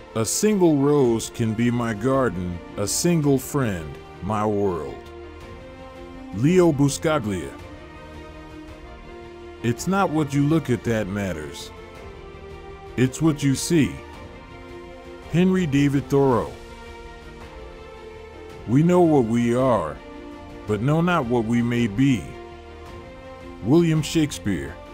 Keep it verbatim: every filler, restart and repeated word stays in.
A single rose can be my garden, a single friend, my world. Leo Buscaglia. It's not what you look at that matters. It's what you see. Henry David Thoreau. We know what we are, but know not what we may be. William Shakespeare.